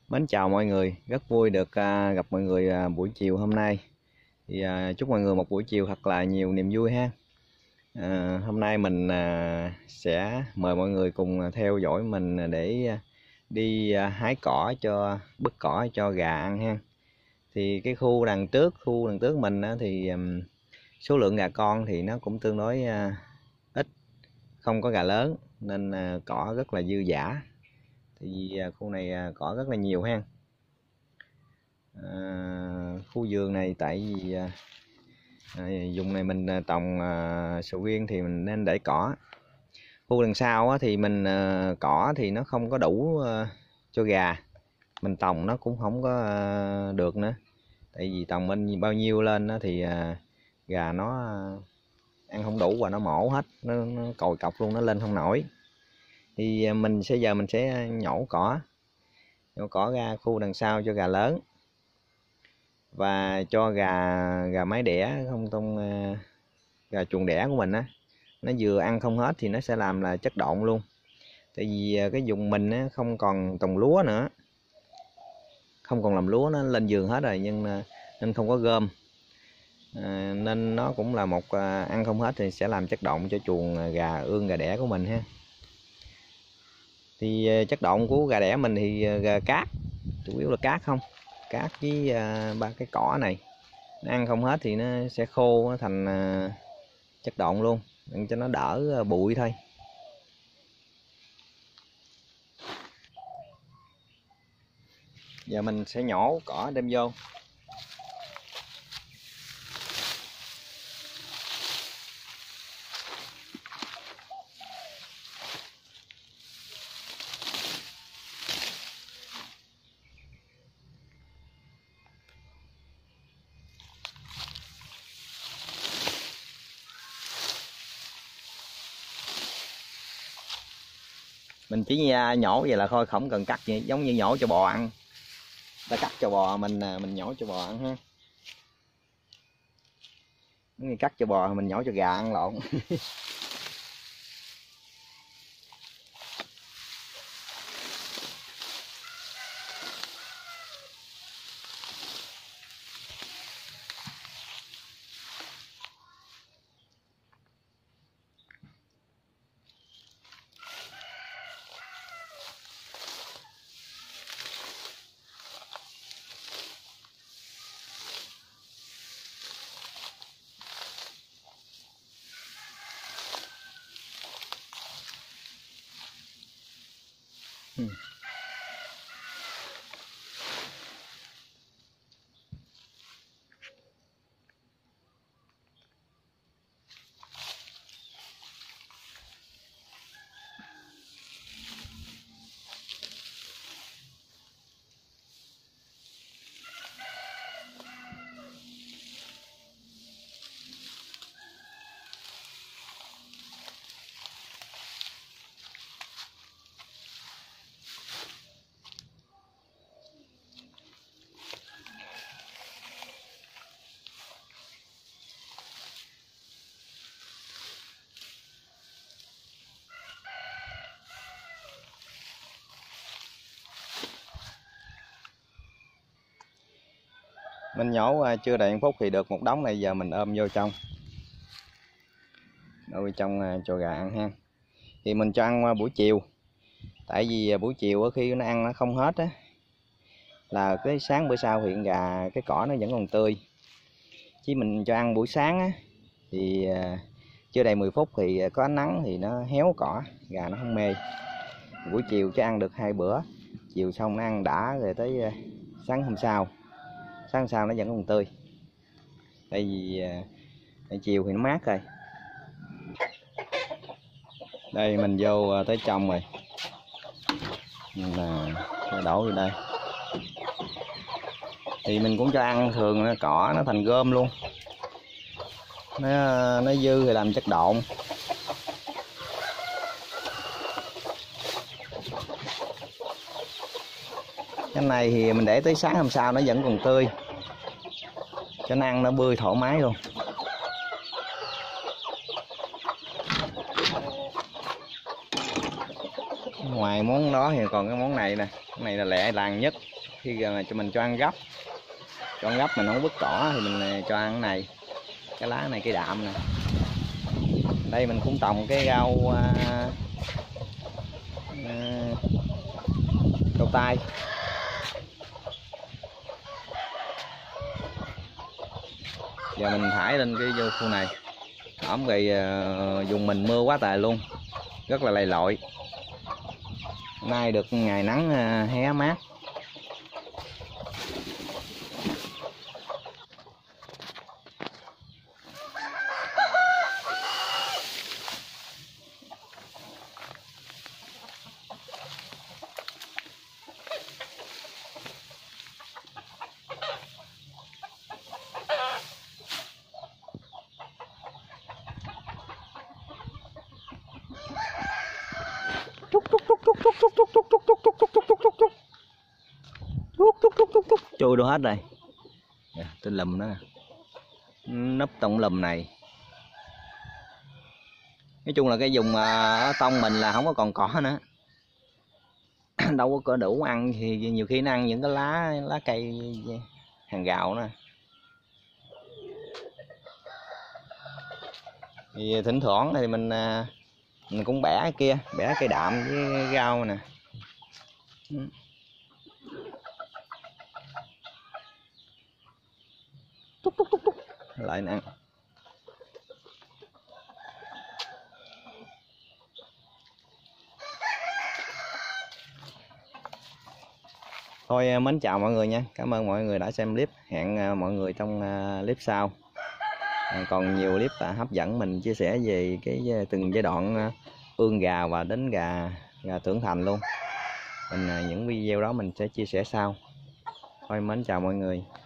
Mến chào mọi người, rất vui được gặp mọi người buổi chiều hôm nay. Thì chúc mọi người một buổi chiều thật là nhiều niềm vui ha. Hôm nay mình sẽ mời mọi người cùng theo dõi mình để đi hái cỏ cho bứt cỏ cho gà ăn ha. Thì cái khu đằng trước mình thì số lượng gà con thì nó cũng tương đối ít, không có gà lớn nên cỏ rất là dư dả. Thì khu này cỏ rất là nhiều ha. Khu vườn này tại vì vùng này mình trồng sầu riêng thì mình nên để cỏ. Khu đằng sau thì mình cỏ thì nó không có đủ cho gà, mình trồng nó cũng không có được nữa, tại vì trồng bên bao nhiêu lên thì gà nó ăn không đủ và nó mổ hết, nó còi cọc luôn, nó lên không nổi. Thì mình sẽ nhổ cỏ ra khu đằng sau cho gà lớn và cho gà mái đẻ, không trong gà chuồng đẻ của mình á, nó vừa ăn không hết thì nó sẽ làm là chất độn luôn. Tại vì cái vùng mình á, không còn trồng lúa nữa, không còn làm lúa, nó lên vườn hết rồi, nhưng nên không có gom, nên nó cũng là một ăn không hết thì sẽ làm chất độn cho chuồng gà ương gà đẻ của mình ha. Thì chất độn của gà đẻ mình thì cát, chủ yếu là cát với ba cái cỏ này, nó ăn không hết thì nó sẽ khô, nó thành chất độn luôn, để cho nó đỡ bụi thôi. Giờ mình sẽ nhổ cỏ đem vô. Mình chỉ nhổ vậy là thôi, không cần cắt gì, giống như nhổ cho bò ăn. Ta cắt cho bò, mình nhổ cho bò ăn ha. Giống như cắt cho bò mình nhổ cho gà ăn lộn. Mình nhổ chưa đầy 1 phút thì được một đống này, giờ mình ôm vô trong cho gà ăn ha. Thì mình cho ăn buổi chiều, tại vì buổi chiều khi nó ăn nó không hết á, là cái sáng bữa sau hiện gà cái cỏ nó vẫn còn tươi. Chứ mình cho ăn buổi sáng á, thì chưa đầy 10 phút thì có ánh nắng thì nó héo cỏ, gà nó không mê. Buổi chiều cho ăn được 2 bữa, chiều xong nó ăn đã rồi tới sáng hôm sau nó vẫn còn tươi. Tại vì chiều thì nó mát rồi. Đây mình vô tới trong rồi, là đổ vô đây. Thì mình cũng cho ăn thường cỏ nó thành gom luôn, nó dư thì làm chất độn. Cái này thì mình để tới sáng hôm sau nó vẫn còn tươi, cho nó ăn nó bươi thoải mái luôn. Ngoài món đó thì còn cái món này nè, cái này là lẹ làng nhất, khi cho mình cho ăn gấp, mình không vứt cỏ thì mình cho ăn cái này, cái lá này, cái đạm nè. Đây mình cũng trồng cái rau rau tai. Giờ mình thải lên cái vô khu này. Ổng rồi dùng mình mưa quá trời luôn, rất là lầy lội. Hôm nay được ngày nắng hé mát. Chui đâu hết rồi. Tôi lùm nó núp trong lùm này. Nói chung là cái vùng ở tông mình là không có còn cỏ nữa. Đâu có đủ ăn thì nhiều khi nó ăn những cái lá cây hàng gạo nữa. Thì thỉnh thoảng thì mình cũng bẻ cái kia, bẻ cây đạm với rau nè. Lại ăn. Thôi mến chào mọi người nha. Cảm ơn mọi người đã xem clip. Hẹn mọi người trong clip sau. Còn nhiều clip hấp dẫn mình chia sẻ về cái từng giai đoạn ương gà và đến gà trưởng thành luôn. Những video đó mình sẽ chia sẻ sau. Thôi mến chào mọi người.